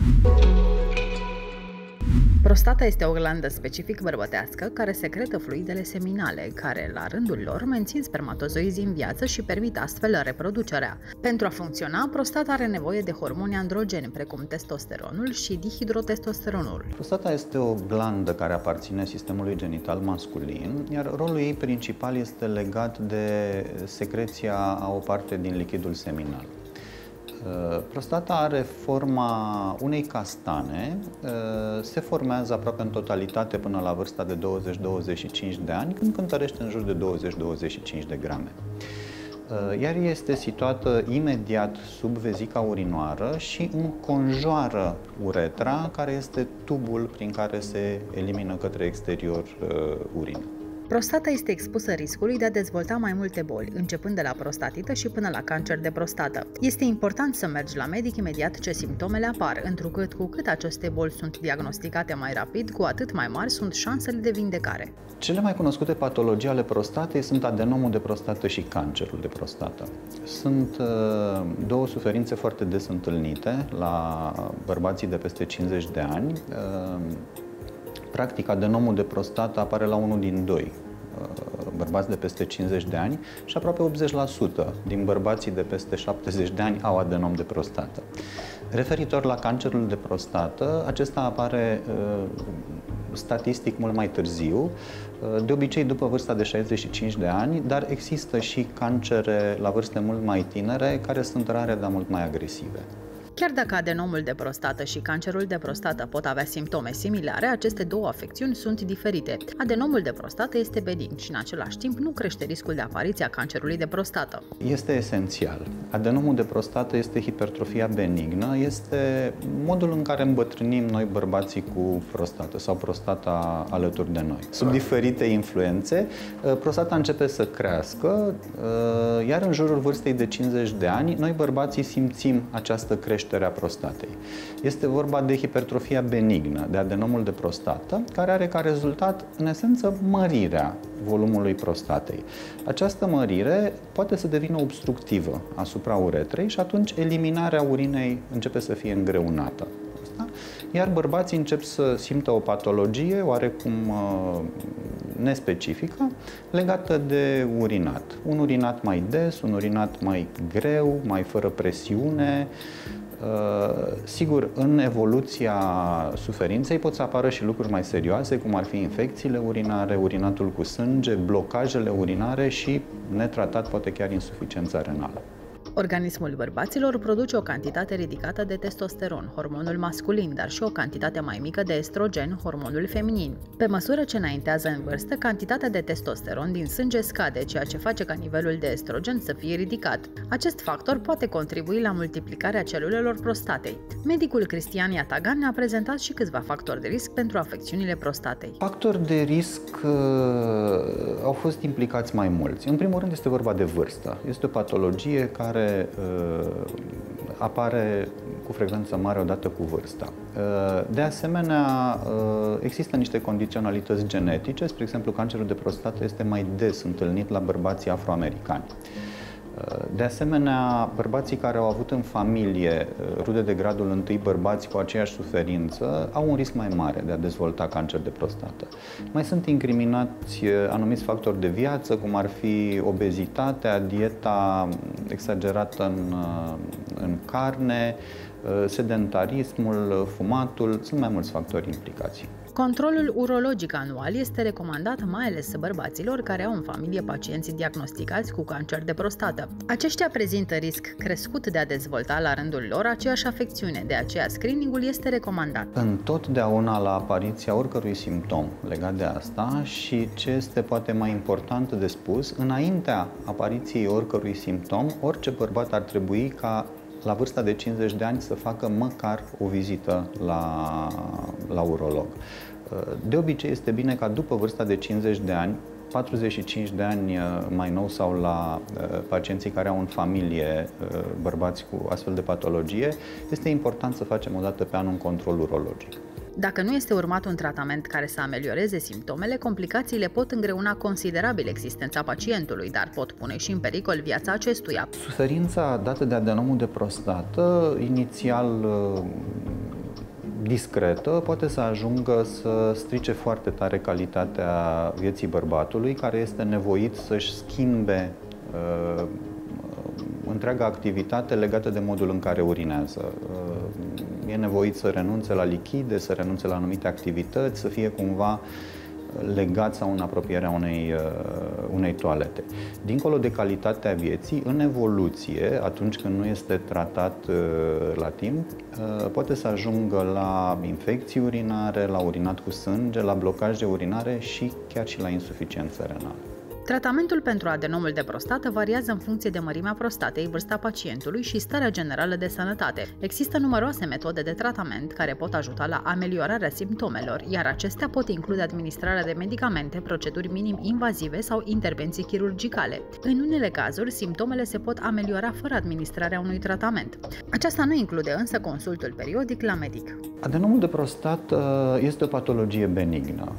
Prostata este o glandă specific bărbătească care secretă fluidele seminale, care, la rândul lor, mențin spermatozoizii în viață și permit astfel reproducerea. Pentru a funcționa, prostata are nevoie de hormoni androgeni, precum testosteronul și dihidrotestosteronul. Prostata este o glandă care aparține sistemului genital masculin, iar rolul ei principal este legat de secreția a o parte din lichidul seminal. Prostata are forma unei castane, se formează aproape în totalitate până la vârsta de douăzeci douăzeci și cinci de ani, când cântărește în jur de douăzeci douăzeci și cinci de grame. Iar este situată imediat sub vezica urinoară și înconjoară uretra, care este tubul prin care se elimină către exterior urina. Prostata este expusă riscului de a dezvolta mai multe boli, începând de la prostatită și până la cancer de prostată. Este important să mergi la medic imediat ce simptomele apar, întrucât cu cât aceste boli sunt diagnosticate mai rapid, cu atât mai mari sunt șansele de vindecare. Cele mai cunoscute patologii ale prostatei sunt adenomul de prostată și cancerul de prostată. Sunt uh, două suferințe foarte des întâlnite la bărbații de peste cincizeci de ani. Uh, Practic, adenomul de prostată apare la unul din doi bărbați de peste cincizeci de ani și aproape optzeci la sută din bărbații de peste șaptezeci de ani au adenom de prostată. Referitor la cancerul de prostată, acesta apare statistic mult mai târziu, de obicei după vârsta de șaizeci și cinci de ani, dar există și cancere la vârste mult mai tinere, care sunt rare, dar mult mai agresive. Chiar dacă adenomul de prostată și cancerul de prostată pot avea simptome similare, aceste două afecțiuni sunt diferite. Adenomul de prostată este benign și în același timp nu crește riscul de apariție a cancerului de prostată. Este esențial. Adenomul de prostată este hipertrofia benignă, este modul în care îmbătrânim noi bărbații cu prostată sau prostata alături de noi. Sub diferite influențe, prostata începe să crească, iar în jurul vârstei de cincizeci de ani, noi bărbații simțim această creștere a prostatei. Este vorba de hipertrofia benignă, de adenomul de prostată, care are ca rezultat, în esență, mărirea volumului prostatei. Această mărire poate să devină obstructivă asupra uretrei și atunci eliminarea urinei începe să fie îngreunată. Iar bărbații încep să simtă o patologie oarecum nespecifică legată de urinat. Un urinat mai des, un urinat mai greu, mai fără presiune. Sigur, în evoluția suferinței pot să apară și lucruri mai serioase, cum ar fi infecțiile urinare, urinatul cu sânge, blocajele urinare și, netratat, poate chiar insuficiența renală. Organismul bărbaților produce o cantitate ridicată de testosteron, hormonul masculin, dar și o cantitate mai mică de estrogen, hormonul feminin. Pe măsură ce înaintează în vârstă, cantitatea de testosteron din sânge scade, ceea ce face ca nivelul de estrogen să fie ridicat. Acest factor poate contribui la multiplicarea celulelor prostatei. Medicul Cristian Iatagan ne-a prezentat și câțiva factori de risc pentru afecțiunile prostatei. Factori de risc uh, au fost implicați mai mulți. În primul rând este vorba de vârstă. Este o patologie care apare cu frecvență mare odată cu vârsta. De asemenea, există niște condiționalități genetice, spre exemplu, cancerul de prostată este mai des întâlnit la bărbații afroamericani. De asemenea, bărbații care au avut în familie rude de gradul întâi, bărbați cu aceeași suferință, au un risc mai mare de a dezvolta cancer de prostată. Mai sunt incriminați anumiți factori de viață, cum ar fi obezitatea, dieta exagerată în, în carne, sedentarismul, fumatul, sunt mai mulți factori implicați. Controlul urologic anual este recomandat mai ales bărbaților care au în familie pacienți diagnosticați cu cancer de prostată. Aceștia prezintă risc crescut de a dezvolta la rândul lor aceeași afecțiune, de aceea screeningul este recomandat. Întotdeauna la apariția oricărui simptom legat de asta și ce este poate mai important de spus, înaintea apariției oricărui simptom, orice bărbat ar trebui ca la vârsta de cincizeci de ani să facă măcar o vizită la, la urolog. De obicei este bine ca după vârsta de cincizeci de ani, patruzeci și cinci de ani mai nou sau la pacienții care au în familie bărbați cu astfel de patologie, este important să facem o dată pe an un control urologic. Dacă nu este urmat un tratament care să amelioreze simptomele, complicațiile pot îngreuna considerabil existența pacientului, dar pot pune și în pericol viața acestuia. Suferința dată de adenomul de prostată, inițial discretă, poate să ajungă să strice foarte tare calitatea vieții bărbatului, care este nevoit să-și schimbe uh, întreaga activitate legată de modul în care urinează. E nevoit să renunțe la lichide, să renunțe la anumite activități, să fie cumva legat sau în apropierea unei, unei toalete. Dincolo de calitatea vieții, în evoluție, atunci când nu este tratat la timp, poate să ajungă la infecții urinare, la urinat cu sânge, la blocaje urinare și chiar și la insuficiență renală. Tratamentul pentru adenomul de prostată variază în funcție de mărimea prostatei, vârsta pacientului și starea generală de sănătate. Există numeroase metode de tratament care pot ajuta la ameliorarea simptomelor, iar acestea pot include administrarea de medicamente, proceduri minim-invazive sau intervenții chirurgicale. În unele cazuri, simptomele se pot ameliora fără administrarea unui tratament. Aceasta nu include însă consultul periodic la medic. Adenomul de prostată este o patologie benignă.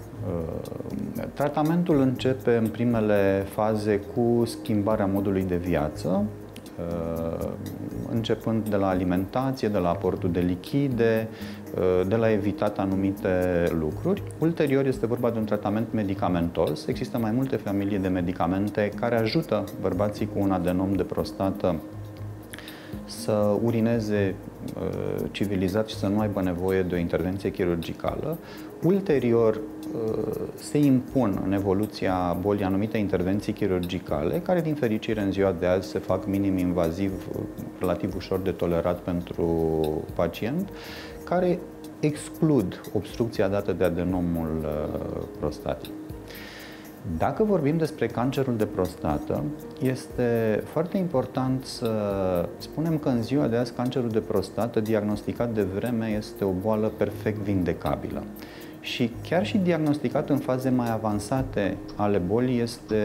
Tratamentul începe în primele faze cu schimbarea modului de viață, începând de la alimentație, de la aportul de lichide, de la evitat anumite lucruri. Ulterior este vorba de un tratament medicamentos. Există mai multe familii de medicamente care ajută bărbații cu un adenom de prostată să urineze uh, civilizat și să nu aibă nevoie de o intervenție chirurgicală. Ulterior uh, se impun în evoluția bolii anumite intervenții chirurgicale, care din fericire în ziua de azi se fac minim-invaziv, relativ ușor de tolerat pentru pacient, care exclud obstrucția dată de adenomul uh, prostatic. Dacă vorbim despre cancerul de prostată, este foarte important să spunem că în ziua de azi cancerul de prostată diagnosticat de vreme este o boală perfect vindecabilă. Și chiar și diagnosticat în faze mai avansate ale bolii este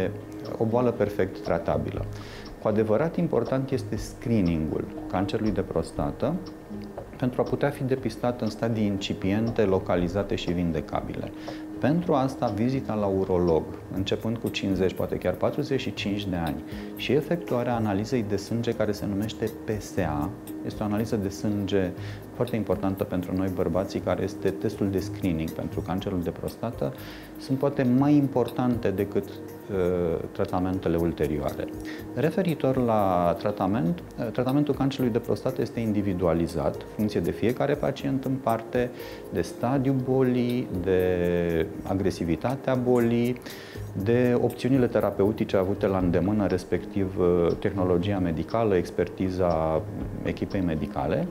o boală perfect tratabilă. Cu adevărat important este screeningul cancerului de prostată pentru a putea fi depistat în stadii incipiente, localizate și vindecabile. Pentru asta, vizita la urolog, începând cu cincizeci, poate chiar patruzeci și cinci de ani, și efectuarea analizei de sânge care se numește P S A, este o analiză de sânge foarte importantă pentru noi bărbații, care este testul de screening pentru cancerul de prostată, sunt poate mai importante decât uh, tratamentele ulterioare. Referitor la tratament, uh, tratamentul cancerului de prostată este individualizat, în funcție de fiecare pacient în parte, de stadiul bolii, de agresivitatea bolii, de opțiunile terapeutice avute la îndemână, respectiv uh, tehnologia medicală, expertiza echipei medicale.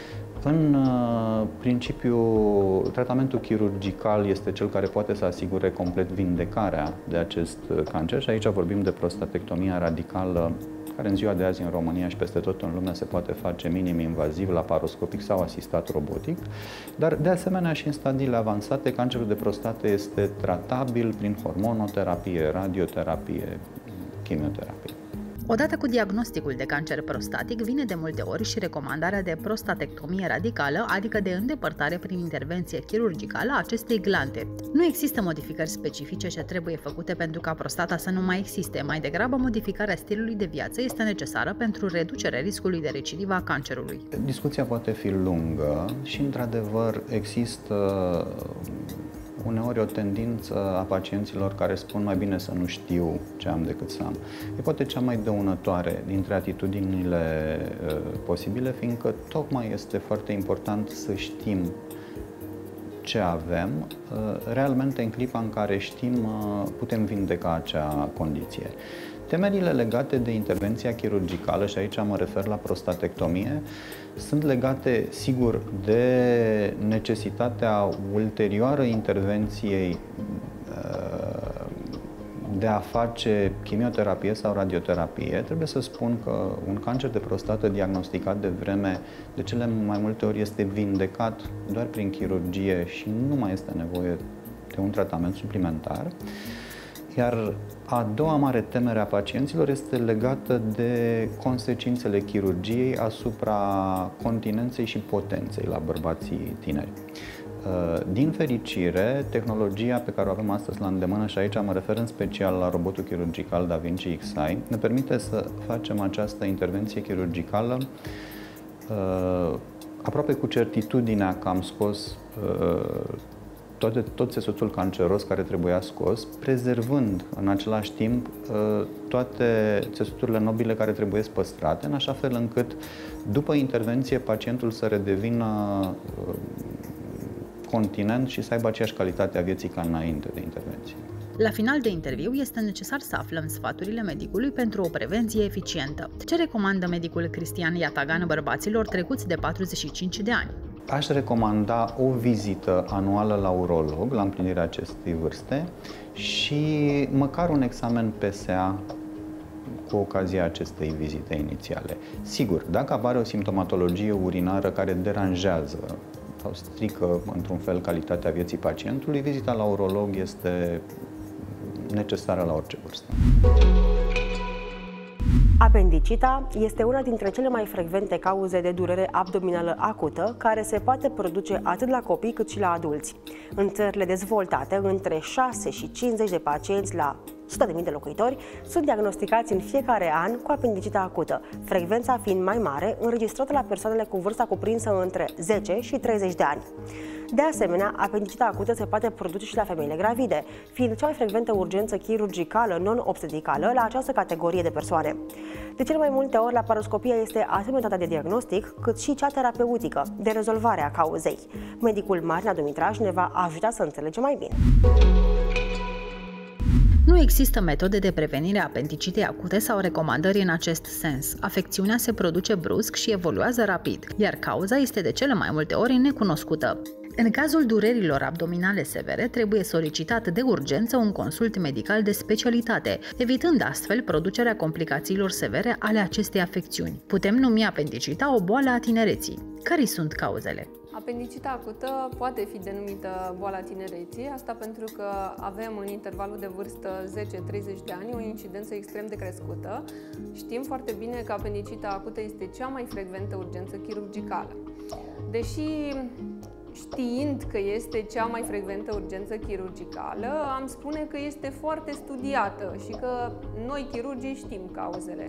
În principiu, tratamentul chirurgical este cel care poate să asigure complet vindecarea de acest cancer și aici vorbim de prostatectomia radicală, care în ziua de azi în România și peste tot în lume se poate face minim-invaziv, laparoscopic sau asistat robotic, dar de asemenea și în stadiile avansate, cancerul de prostată este tratabil prin hormonoterapie, radioterapie, chimioterapie. Odată cu diagnosticul de cancer prostatic, vine de multe ori și recomandarea de prostatectomie radicală, adică de îndepărtare prin intervenție chirurgicală a acestei glande. Nu există modificări specifice ce trebuie făcute pentru ca prostata să nu mai existe, mai degrabă modificarea stilului de viață este necesară pentru reducerea riscului de recidivă a cancerului. Discuția poate fi lungă și, într-adevăr, există uneori o tendință a pacienților care spun mai bine să nu știu ce am decât să am. E poate cea mai dăunătoare dintre atitudinile uh, posibile, fiindcă tocmai este foarte important să știm ce avem. Uh, realmente, în clipa în care știm, uh, putem vindeca acea condiție. Temerile legate de intervenția chirurgicală, și aici mă refer la prostatectomie, sunt legate, sigur, de necesitatea ulterioară intervenției de a face chimioterapie sau radioterapie. Trebuie să spun că un cancer de prostată diagnosticat de vreme, de cele mai multe ori este vindecat doar prin chirurgie și nu mai este nevoie de un tratament suplimentar. Iar a doua mare temere a pacienților este legată de consecințele chirurgiei asupra continenței și potenței la bărbații tineri. Din fericire, tehnologia pe care o avem astăzi la îndemână, și aici mă refer în special la robotul chirurgical Da Vinci X I, ne permite să facem această intervenție chirurgicală aproape cu certitudinea că am scos Tot, tot țesutul canceros care trebuia scos, prezervând în același timp toate țesuturile nobile care trebuie păstrate, în așa fel încât, după intervenție, pacientul să redevină continent și să aibă aceeași calitate a vieții ca înainte de intervenție. La final de interviu este necesar să aflăm sfaturile medicului pentru o prevenție eficientă. Ce recomandă medicul Cristian Iatagan bărbaților trecuți de patruzeci și cinci de ani? Aș recomanda o vizită anuală la urolog la împlinirea acestei vârste și măcar un examen P S A cu ocazia acestei vizite inițiale. Sigur, dacă apare o simptomatologie urinară care deranjează sau strică într-un fel calitatea vieții pacientului, vizita la urolog este necesară la orice vârstă. Apendicita este una dintre cele mai frecvente cauze de durere abdominală acută, care se poate produce atât la copii cât și la adulți. În țările dezvoltate, între șase și cincizeci de pacienți la o sută de mii de locuitori sunt diagnosticați în fiecare an cu apendicită acută, frecvența fiind mai mare, înregistrată la persoanele cu vârsta cuprinsă între zece și treizeci de ani. De asemenea, apendicita acută se poate produce și la femeile gravide, fiind cea mai frecventă urgență chirurgicală non-obstetricală la această categorie de persoane. De cele mai multe ori, laparoscopia este atât metoda de diagnostic, cât și cea terapeutică, de rezolvare a cauzei. Medicul Marina Dumitraș ne va ajuta să înțelegem mai bine. Nu există metode de prevenire a apendicitei acute sau recomandări în acest sens. Afecțiunea se produce brusc și evoluează rapid, iar cauza este de cele mai multe ori necunoscută. În cazul durerilor abdominale severe, trebuie solicitat de urgență un consult medical de specialitate, evitând astfel producerea complicațiilor severe ale acestei afecțiuni. Putem numi apendicita o boală a tinereții. Care sunt cauzele? Apendicita acută poate fi denumită boala tinereții, asta pentru că avem în intervalul de vârstă zece treizeci de ani o incidență extrem de crescută. Știm foarte bine că apendicita acută este cea mai frecventă urgență chirurgicală. Deși știind că este cea mai frecventă urgență chirurgicală, am spune că este foarte studiată și că noi chirurgii știm cauzele.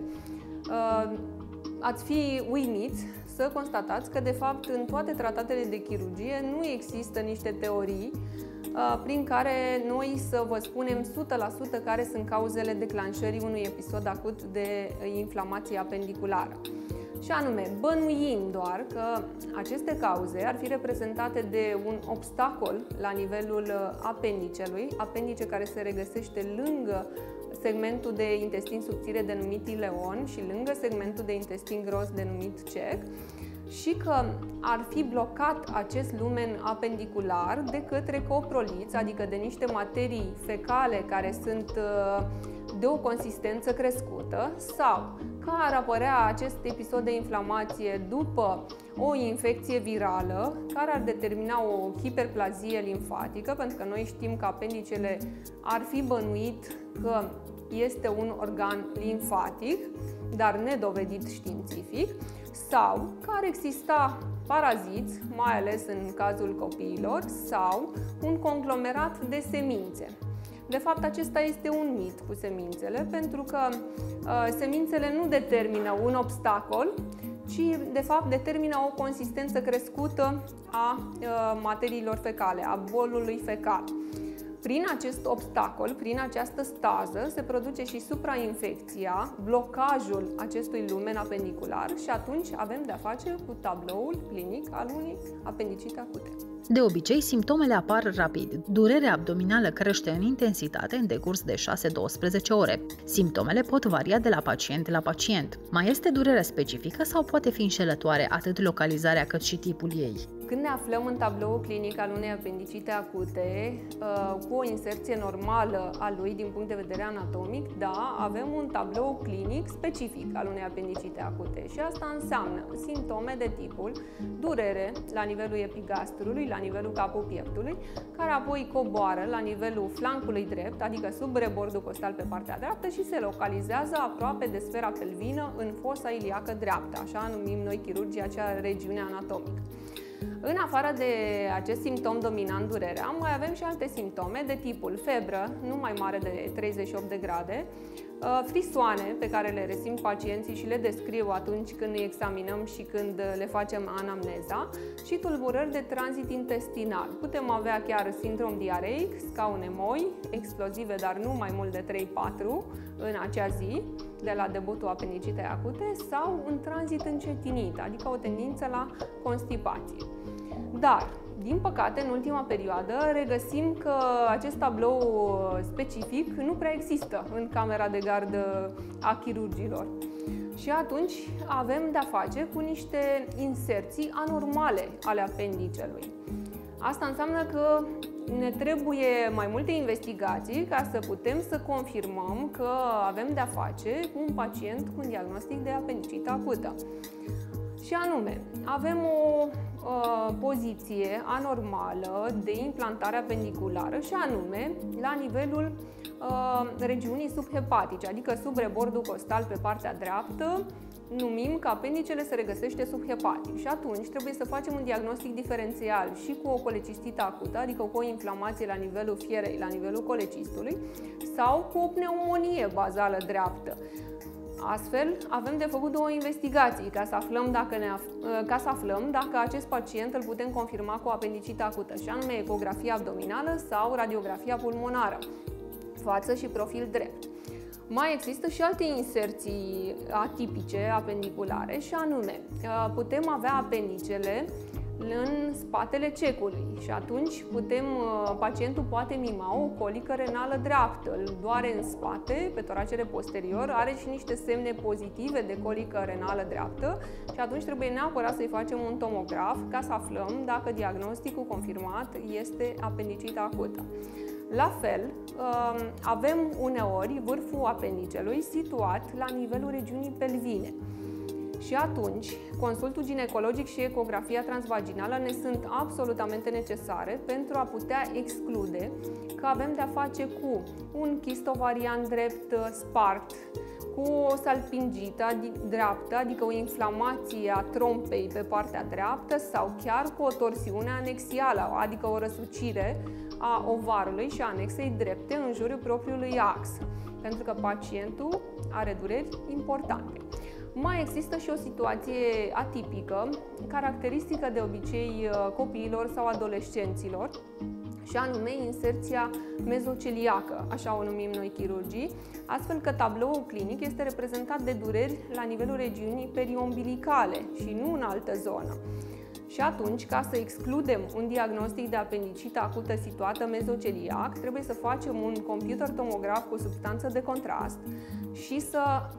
Ați fi uimiți să constatați că, de fapt, în toate tratatele de chirurgie nu există niște teorii prin care noi să vă spunem o sută la sută care sunt cauzele declanșării unui episod acut de inflamație apendiculară. Și anume, bănuim doar că aceste cauze ar fi reprezentate de un obstacol la nivelul apendicelui, apendice care se regăsește lângă segmentul de intestin subțire denumit ileon și lângă segmentul de intestin gros denumit cec, și că ar fi blocat acest lumen apendicular de către coproliți, adică de niște materii fecale care sunt de o consistență crescută, sau că ar apărea acest episod de inflamație după o infecție virală care ar determina o hiperplazie limfatică, pentru că noi știm că apendicele ar fi bănuit că este un organ limfatic, dar nedovedit științific, sau că ar exista paraziți, mai ales în cazul copiilor, sau un conglomerat de semințe. De fapt, acesta este un mit cu semințele, pentru că uh, semințele nu determină un obstacol, ci, de fapt, determină o consistență crescută a uh, materiilor fecale, a bolului fecal. Prin acest obstacol, prin această stază, se produce și suprainfecția, blocajul acestui lumen apendicular și atunci avem de-a face cu tabloul clinic al unei apendicite acute. De obicei, simptomele apar rapid. Durerea abdominală crește în intensitate în decurs de șase douăsprezece ore. Simptomele pot varia de la pacient la pacient. Mai este durerea specifică sau poate fi înșelătoare atât localizarea cât și tipul ei? Când ne aflăm în tabloul clinic al unei apendicite acute, cu o inserție normală a lui din punct de vedere anatomic, da, avem un tablou clinic specific al unei apendicite acute și asta înseamnă simptome de tipul durere la nivelul epigastrului, la nivelul capul pieptului, care apoi coboară la nivelul flancului drept, adică sub rebordul costal pe partea dreaptă și se localizează aproape de sfera pelvină în fosa iliacă dreaptă, așa numim noi chirurgii acea regiune anatomică. În afară de acest simptom dominant, durerea, mai avem și alte simptome de tipul febră, nu mai mare de treizeci și opt de grade, frisoane pe care le resimt pacienții și le descriu atunci când îi examinăm și când le facem anamneza, și tulburări de tranzit intestinal. Putem avea chiar sindrom diareic, scaune moi, explozive, dar nu mai mult de trei patru în acea zi, de la debutul apendicitei acute, sau un tranzit încetinit, adică o tendință la constipație. Dar, din păcate, în ultima perioadă regăsim că acest tablou specific nu prea există în camera de gardă a chirurgilor. Și atunci avem de-a face cu niște inserții anormale ale apendicelui. Asta înseamnă că ne trebuie mai multe investigații ca să putem să confirmăm că avem de-a face cu un pacient cu un diagnostic de apendicită acută. Și anume, avem o uh, poziție anormală de implantare apendiculară și anume la nivelul uh, regiunii subhepatice, adică sub rebordul costal pe partea dreaptă, numim că apendicele se regăsește subhepatic și atunci trebuie să facem un diagnostic diferențial și cu o colecistită acută, adică cu o inflamație la nivelul fierei, la nivelul colecistului, sau cu o pneumonie bazală dreaptă. Astfel, avem de făcut două investigații ca să aflăm dacă, ne af- ca să aflăm dacă acest pacient îl putem confirma cu apendicită acută, și anume ecografia abdominală sau radiografia pulmonară, față și profil drept. Mai există și alte inserții atipice apendiculare și anume putem avea apendicele în spatele cecului și atunci putem, pacientul poate mima o colică renală dreaptă, îl doare în spate, pe toracele posterior, are și niște semne pozitive de colică renală dreaptă și atunci trebuie neapărat să-i facem un tomograf ca să aflăm dacă diagnosticul confirmat este apendicită acută. La fel, avem uneori vârful apendicelui situat la nivelul regiunii pelvine. Și atunci, consultul ginecologic și ecografia transvaginală ne sunt absolutamente necesare pentru a putea exclude că avem de-a face cu un chist ovarian drept spart, cu o salpingită dreaptă, adică o inflamație a trompei pe partea dreaptă sau chiar cu o torsiune anexială, adică o răsucire a ovarului și a anexei drepte în jurul propriului ax, pentru că pacientul are dureri importante. Mai există și o situație atipică, caracteristică de obicei copiilor sau adolescenților, și anume inserția mezoceliacă, așa o numim noi chirurgii, astfel că tabloul clinic este reprezentat de dureri la nivelul regiunii periombilicale și nu în altă zonă. Și atunci, ca să excludem un diagnostic de apendicită acută situată mezoceliac, trebuie să facem un computer tomograf cu substanță de contrast și să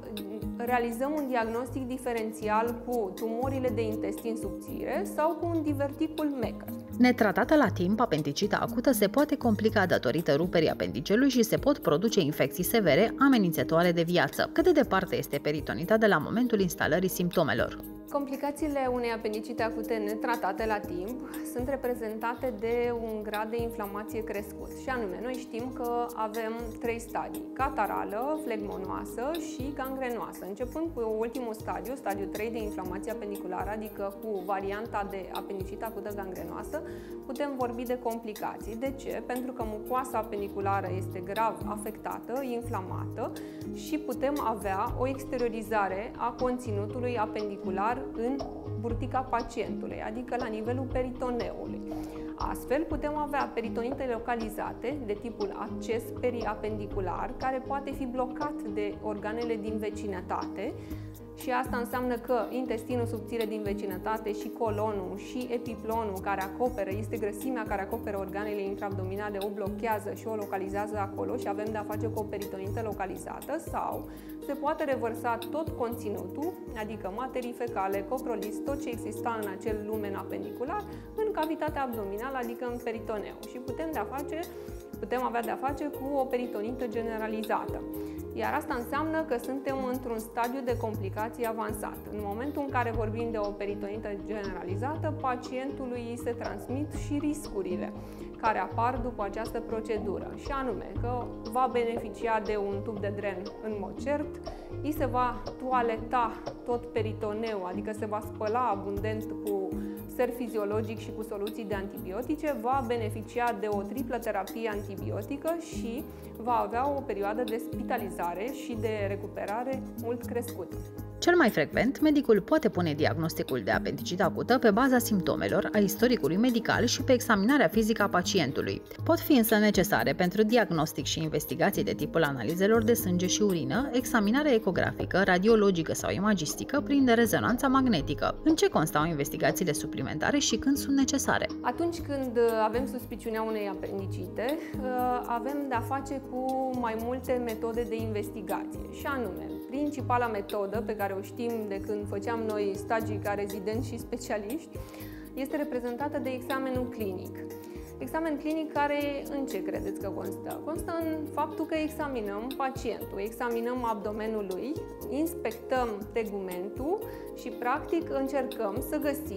realizăm un diagnostic diferențial cu tumorile de intestin subțire sau cu un diverticul Mecker. Netratată la timp, apendicita acută se poate complica datorită ruperii apendicelui și se pot produce infecții severe, amenințătoare de viață. Cât de departe este peritonita de la momentul instalării simptomelor? Complicațiile unei apendicite acute netratate la timp sunt reprezentate de un grad de inflamație crescut. Și anume, noi știm că avem trei stadii: catarală, flegmonoasă și gangrenoasă. Începând cu ultimul stadiu, stadiul trei de inflamație apendiculară, adică cu varianta de apendicită acută gangrenoasă, putem vorbi de complicații. De ce? Pentru că mucoasa apendiculară este grav afectată, inflamată și putem avea o exteriorizare a conținutului apendicular în burtica pacientului, adică la nivelul peritoneului. Astfel, putem avea peritonite localizate de tipul acces periapendicular, care poate fi blocat de organele din vecinătate, și asta înseamnă că intestinul subțire din vecinătate și colonul și epiplonul care acoperă, este grăsimea care acoperă organele intraabdominale, o blochează și o localizează acolo și avem de-a face cu o peritonită localizată, sau se poate revărsa tot conținutul, adică materii fecale, coprolis, tot ce exista în acel lumen apendicular, în cavitatea abdominală, adică în peritoneu, și putem, de-a face, putem avea de-a face cu o peritonită generalizată. Iar asta înseamnă că suntem într-un stadiu de complicații avansat. În momentul în care vorbim de o peritonită generalizată, pacientului îi se transmit și riscurile care apar după această procedură, și anume că va beneficia de un tub de dren în mod cert, îi se va toaleta tot peritoneu, adică se va spăla abundent cu ser fiziologic și cu soluții de antibiotice, va beneficia de o triplă terapie antibiotică și va avea o perioadă de spitalizare și de recuperare mult crescută. Cel mai frecvent, medicul poate pune diagnosticul de apendicită acută pe baza simptomelor, a istoricului medical și pe examinarea fizică a pacientului. Pot fi însă necesare pentru diagnostic și investigații de tipul analizelor de sânge și urină, examinare ecografică, radiologică sau imagistică prin rezonanța magnetică. În ce constau investigațiile suplimentare și când sunt necesare? Atunci când avem suspiciunea unei apendicite, avem de-a face cu mai multe metode de investigație, și anume, principala metodă pe care o știm de când făceam noi stagii ca rezidenți și specialiști este reprezentată de examenul clinic. Examen clinic care în ce credeți că constă? Constă în faptul că examinăm pacientul, examinăm abdomenul lui, inspectăm tegumentul și practic încercăm să găsim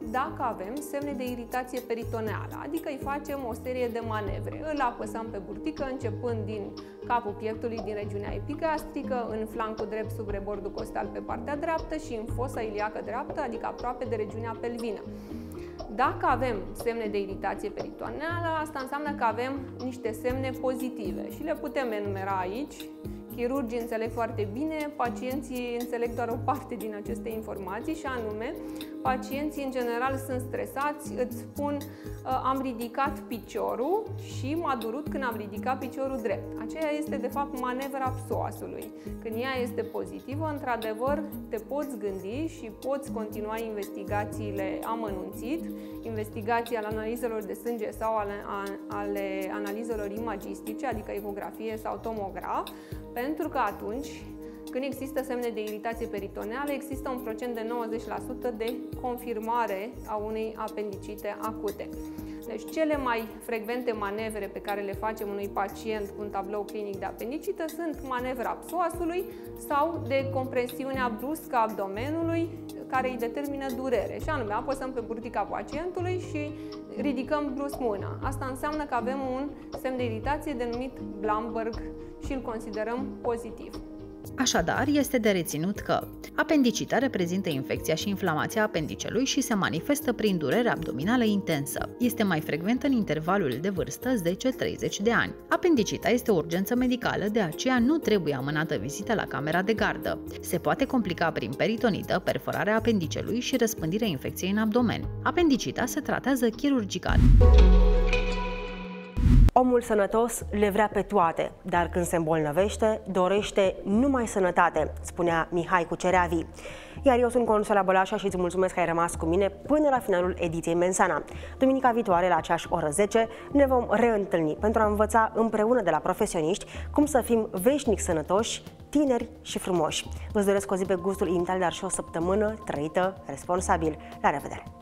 dacă avem semne de iritație peritoneală, adică îi facem o serie de manevre. Îl apăsăm pe burtică, începând din capul pieptului, din regiunea epigastrică, în flancul drept sub rebordul costal pe partea dreaptă și în fosa iliacă dreaptă, adică aproape de regiunea pelvină. Dacă avem semne de iritație peritoneală, asta înseamnă că avem niște semne pozitive și le putem enumera aici. Chirurgii înțeleg foarte bine, pacienții înțeleg doar o parte din aceste informații și anume, pacienții în general sunt stresați, îți spun am ridicat piciorul și m-a durut când am ridicat piciorul drept. Aceea este de fapt manevra psoasului. Când ea este pozitivă, într-adevăr te poți gândi și poți continua investigațiile amănunțit, investigații ale analizelor de sânge sau ale, ale analizelor imagistice, adică ecografie sau tomograf, pentru că atunci, când există semne de iritație peritoneală, există un procent de nouăzeci la sută de confirmare a unei apendicite acute. Deci, cele mai frecvente manevre pe care le facem unui pacient cu un tablou clinic de apendicită sunt manevra psoasului sau de compresiunea bruscă a abdomenului, care îi determină durere. Și anume, apăsăm pe burtica pacientului și ridicăm brusc mâna. Asta înseamnă că avem un semn de iritație denumit Blamberg și îl considerăm pozitiv. Așadar, este de reținut că apendicita reprezintă infecția și inflamația apendicelui și se manifestă prin durere abdominală intensă. Este mai frecventă în intervalul de vârstă zece treizeci de ani. Apendicita este o urgență medicală, de aceea nu trebuie amânată vizita la camera de gardă. Se poate complica prin peritonită, perforarea apendicelui și răspândirea infecției în abdomen. Apendicita se tratează chirurgical. Omul sănătos le vrea pe toate, dar când se îmbolnăvește, dorește numai sănătate, spunea Mihai Cucereavi. Iar eu sunt Consuela Bălașa și îți mulțumesc că ai rămas cu mine până la finalul ediției Mensana. Duminica viitoare, la aceeași oră zece, ne vom reîntâlni pentru a învăța împreună de la profesioniști cum să fim veșnic sănătoși, tineri și frumoși. Vă doresc o zi pe gustul inimitale, dar și o săptămână trăită responsabil. La revedere!